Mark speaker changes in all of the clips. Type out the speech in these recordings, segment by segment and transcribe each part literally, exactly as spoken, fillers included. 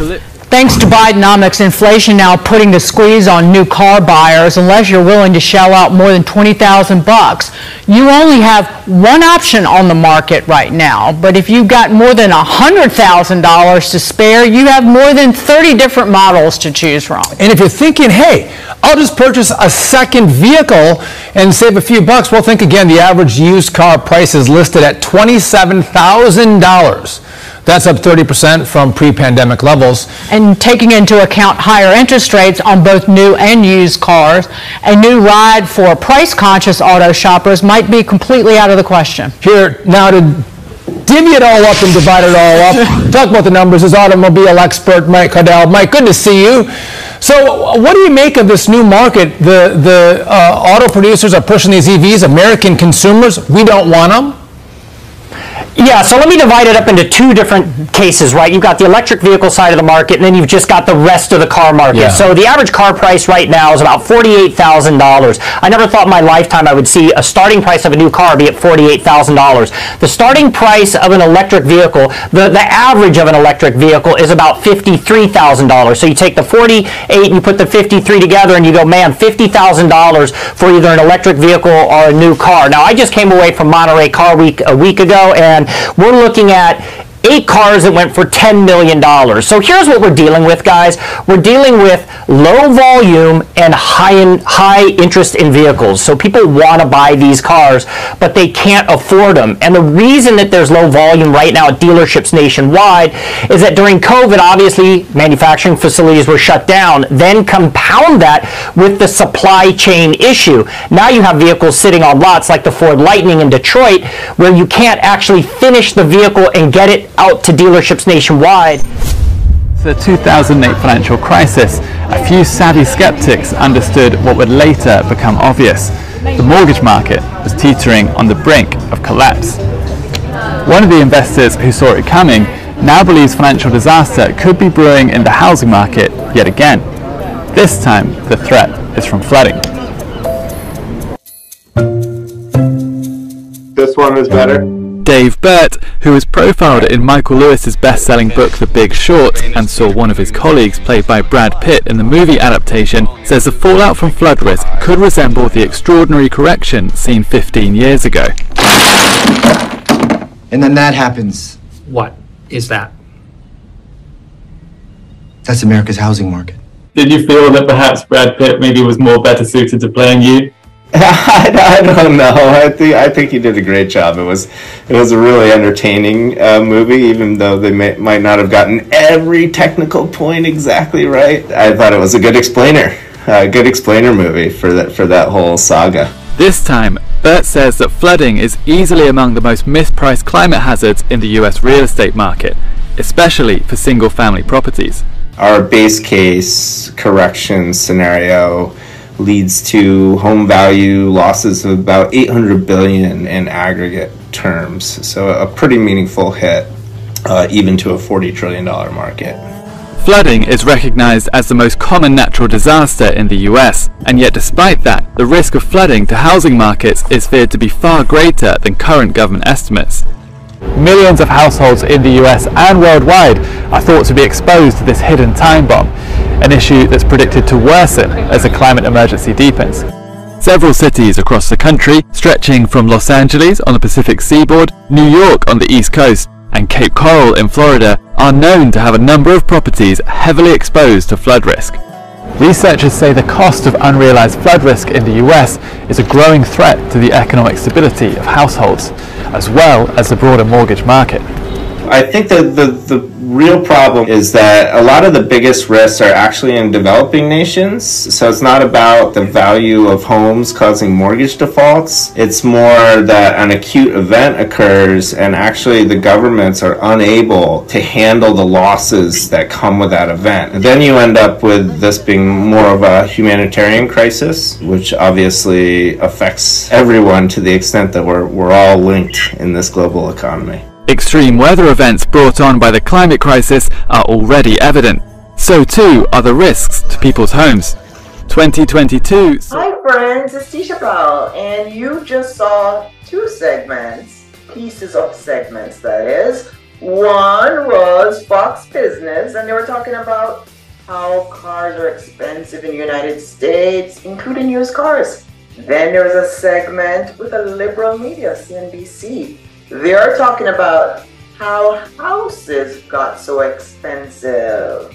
Speaker 1: Thanks to Bidenomics, inflation now putting the squeeze on new car buyers. Unless you're willing to shell out more than twenty thousand bucks, you only have one option on the market right now. But if you've got more than one hundred thousand dollars to spare, you have more than thirty different models to choose from.
Speaker 2: And if you're thinking, hey, I'll just purchase a second vehicle and save a few bucks, well, think again. The average used car price is listed at twenty-seven thousand dollars. That's up thirty percent from pre-pandemic levels.
Speaker 1: And taking into account higher interest rates on both new and used cars, a new ride for price-conscious auto shoppers might be completely out of the question.
Speaker 2: Here, now to divvy it all up and divide it all up, talk about the numbers, is automobile expert Mike Cardell. Mike, good to see you. So what do you make of this new market? The, the uh, auto producers are pushing these E Vs. American consumers, we don't want them.
Speaker 3: Yeah, so let me divide it up into two different cases, right? You've got the electric vehicle side of the market, and then you've just got the rest of the car market. Yeah. So the average car price right now is about forty-eight thousand dollars. I never thought in my lifetime I would see a starting price of a new car be at forty-eight thousand dollars. The starting price of an electric vehicle, the, the average of an electric vehicle is about fifty-three thousand dollars. So you take the forty-eight and you put the fifty-three together and you go, man, fifty thousand dollars for either an electric vehicle or a new car. Now, I just came away from Monterey Car Week a week ago, and we're looking at eight cars that went for ten million dollars. So here's what we're dealing with, guys. We're dealing with low volume and high in, high interest in vehicles. So people want to buy these cars, but they can't afford them. And the reason that there's low volume right now at dealerships nationwide is that during COVID, obviously, manufacturing facilities were shut down. Then compound that with the supply chain issue. Now you have vehicles sitting on lots like the Ford Lightning in Detroit, where you can't actually finish the vehicle and get it out to dealerships nationwide.
Speaker 4: The two thousand eight financial crisis, a few savvy skeptics understood what would later become obvious. The mortgage market was teetering on the brink of collapse. One of the investors who saw it coming now believes financial disaster could be brewing in the housing market yet again. This time, the threat is from flooding.
Speaker 5: This one is better.
Speaker 4: Dave Burt, who was profiled in Michael Lewis's best-selling book The Big Short and saw one of his colleagues played by Brad Pitt in the movie adaptation, says the fallout from flood risk could resemble the extraordinary correction seen fifteen years ago.
Speaker 6: And then that happens.
Speaker 7: What is that?
Speaker 6: That's America's housing market.
Speaker 8: Did you feel that perhaps Brad Pitt maybe was more better suited to playing you?
Speaker 5: I, I don't know. I think I think he did a great job. It was it was a really entertaining uh, movie, even though they may, might not have gotten every technical point exactly right. I thought it was a good explainer, a good explainer movie for that for that whole saga.
Speaker 4: This time, Burt says that flooding is easily among the most mispriced climate hazards in the U S real estate market, especially for single-family properties.
Speaker 5: Our base case correction scenario leads to home value losses of about eight hundred billion dollars in aggregate terms. So a pretty meaningful hit, uh, even to a forty trillion dollars market.
Speaker 4: Flooding is recognized as the most common natural disaster in the U S, and yet despite that, the risk of flooding to housing markets is feared to be far greater than current government estimates. Millions of households in the U S and worldwide are thought to be exposed to this hidden time bomb, an issue that's predicted to worsen as the climate emergency deepens. Several cities across the country, stretching from Los Angeles on the Pacific seaboard, New York on the East Coast, and Cape Coral in Florida, are known to have a number of properties heavily exposed to flood risk. Researchers say the cost of unrealized flood risk in the U S is a growing threat to the economic stability of households, as well as the broader mortgage market.
Speaker 5: I think that the, the real problem is that a lot of the biggest risks are actually in developing nations. So it's not about the value of homes causing mortgage defaults. It's more that an acute event occurs and actually the governments are unable to handle the losses that come with that event. And then you end up with this being more of a humanitarian crisis, which obviously affects everyone to the extent that we're, we're all linked in this global economy.
Speaker 4: Extreme weather events brought on by the climate crisis are already evident. So too are the risks to people's homes. twenty twenty-two...
Speaker 9: Hi friends, it's Tisha Powell, and you just saw two segments, pieces of segments that is. One was Fox Business, and they were talking about how cars are expensive in the United States, including used cars. Then there was a segment with a liberal media, C N B C. They're talking about how houses got so expensive.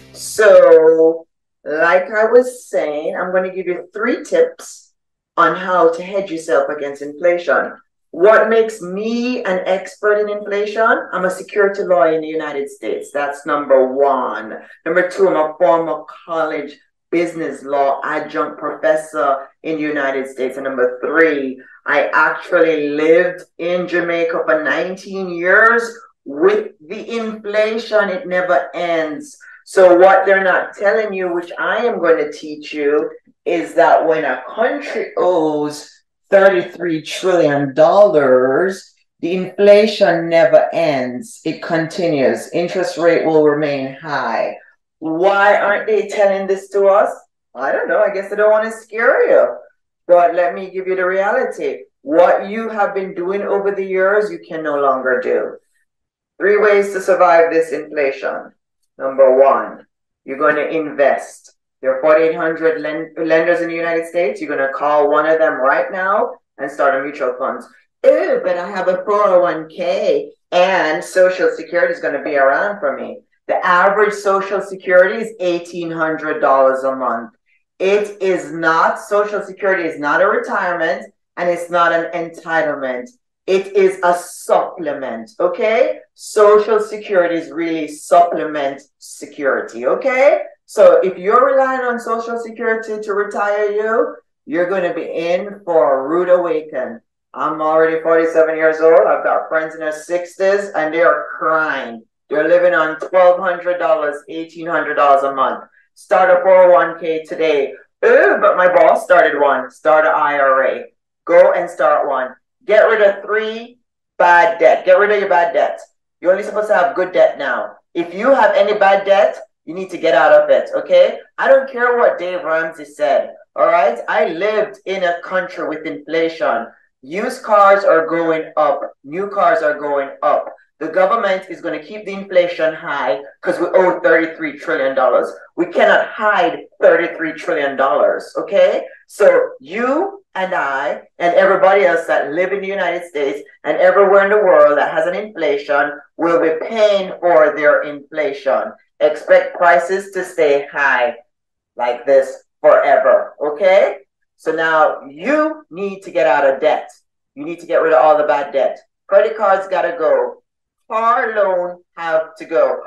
Speaker 9: So, like I was saying, I'm going to give you three tips on how to hedge yourself against inflation. What makes me an expert in inflation? I'm a security lawyer in the United States. That's number one. Number two, I'm a former college business law adjunct professor in the United States. And number three, I actually lived in Jamaica for nineteen years. With the inflation, it never ends. So what they're not telling you, which I am going to teach you, is that when a country owes thirty-three trillion dollars, the inflation never ends. It continues. Interest rate will remain high. Why aren't they telling this to us? I don't know. I guess they don't want to scare you. But let me give you the reality. What you have been doing over the years, you can no longer do. Three ways to survive this inflation. Number one, you're going to invest. There are forty-eight hundred lend lenders in the United States. You're going to call one of them right now and start a mutual fund. Ew, but I have a four oh one K and Social Security is going to be around for me. The average Social Security is eighteen hundred dollars a month. It is not, Social Security is not a retirement and it's not an entitlement. It is a supplement, okay? Social Security is really supplement security, okay? So if you're relying on Social Security to retire you, you're going to be in for a rude awakening. I'm already forty-seven years old. I've got friends in their sixties and they are crying. They're living on twelve hundred dollars, eighteen hundred dollars a month. Start a four oh one K today. Ooh, but my boss started one. Start an I R A. Go and start one. Get rid of three bad debt. Get rid of your bad debt. You're only supposed to have good debt now. If you have any bad debt, you need to get out of it, okay? I don't care what Dave Ramsey said, all right? I lived in a country with inflation. Used cars are going up. New cars are going up. The government is going to keep the inflation high because we owe thirty-three trillion dollars. We cannot hide thirty-three trillion dollars, okay? So you and I and everybody else that live in the United States and everywhere in the world that has an inflation will be paying for their inflation. Expect prices to stay high like this forever, okay? So now you need to get out of debt. You need to get rid of all the bad debt. Credit cards got to go. Car loan have to go.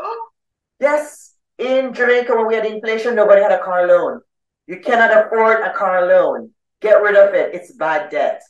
Speaker 9: Yes, in Jamaica when we had inflation, nobody had a car loan. You cannot afford a car loan. Get rid of it. It's bad debt.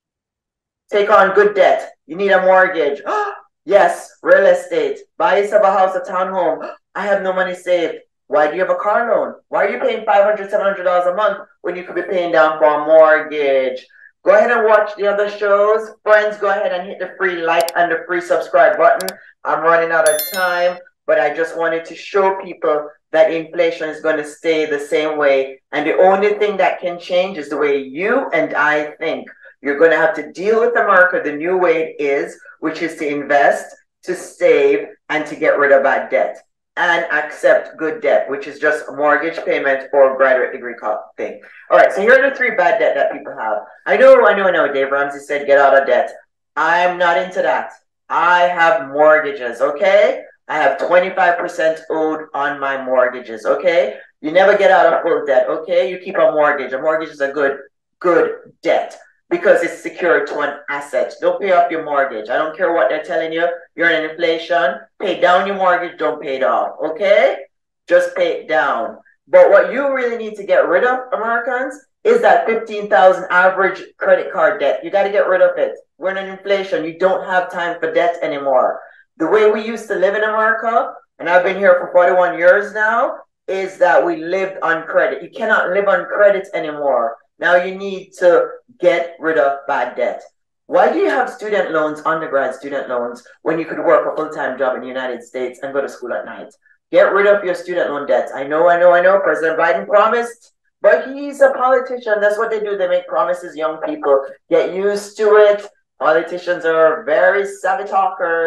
Speaker 9: Take on good debt. You need a mortgage. Yes, real estate. Buy yourself a house, a townhome. I have no money saved. Why do you have a car loan? Why are you paying five hundred dollars, seven hundred dollars a month when you could be paying down for a mortgage? Go ahead and watch the other shows. Friends, go ahead and hit the free like and the free subscribe button. I'm running out of time, but I just wanted to show people that inflation is going to stay the same way. And the only thing that can change is the way you and I think. You're going to have to deal with America the new way it is, which is to invest, to save, and to get rid of bad debt. And accept good debt, which is just a mortgage payment or graduate degree thing. All right, so here are the three bad debt that people have. I know, I know, I know, Dave Ramsey said get out of debt. I'm not into that. I have mortgages, okay? I have twenty-five percent owed on my mortgages, okay? You never get out of full debt, okay? You keep a mortgage. A mortgage is a good, good debt because it's secured to an asset. Don't pay off your mortgage. I don't care what they're telling you. You're in inflation. Pay down your mortgage. Don't pay it off, okay? Just pay it down. But what you really need to get rid of, Americans, is that fifteen thousand dollars average credit card debt. You got to get rid of it. We're in inflation. You don't have time for debt anymore. The way we used to live in America, and I've been here for forty-one years now, is that we lived on credit. You cannot live on credit anymore. Now you need to get rid of bad debt. Why do you have student loans, undergrad student loans, when you could work a full-time job in the United States and go to school at night? Get rid of your student loan debts. I know, I know, I know. President Biden promised, but he's a politician. That's what they do. They make promises, young people. Get used to it. Politicians are very savvy talkers.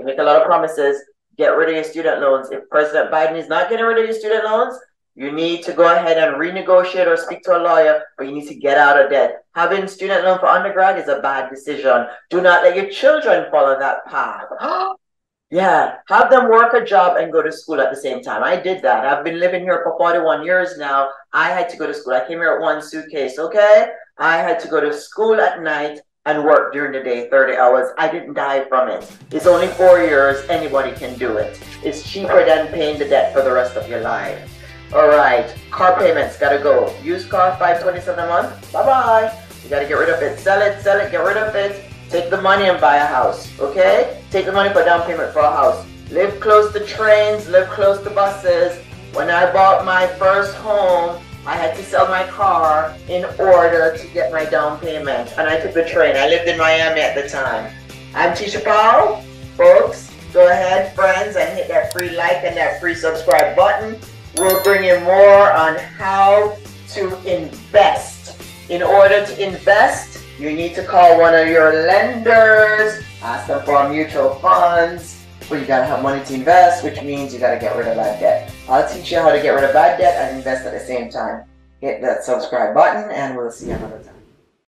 Speaker 9: They make a lot of promises. Get rid of your student loans. If President Biden is not getting rid of your student loans, you need to go ahead and renegotiate or speak to a lawyer, but you need to get out of debt. Having student loan for undergrad is a bad decision. Do not let your children follow that path. Yeah, have them work a job and go to school at the same time. I did that. I've been living here for forty-one years now. I had to go to school. I came here with one suitcase, okay? I had to go to school at night and work during the day, thirty hours. I didn't die from it. It's only four years. Anybody can do it. It's cheaper than paying the debt for the rest of your life. All right, car payments gotta go. Used car, five twenty-seven a month. Bye-bye. You gotta get rid of it. Sell it, sell it, get rid of it. Take the money and buy a house, okay? Take the money for down payment for a house. Live close to trains, live close to buses. When I bought my first home, I had to sell my car in order to get my down payment. And I took the train. I lived in Miami at the time. I'm Tisha Powell. Folks, go ahead, friends, and hit that free like and that free subscribe button. We'll bring you more on how to invest. In order to invest, you need to call one of your lenders, ask them for mutual funds, but you gotta have money to invest, which means you gotta get rid of bad debt. I'll teach you how to get rid of bad debt and invest at the same time. Hit that subscribe button and we'll see you another time.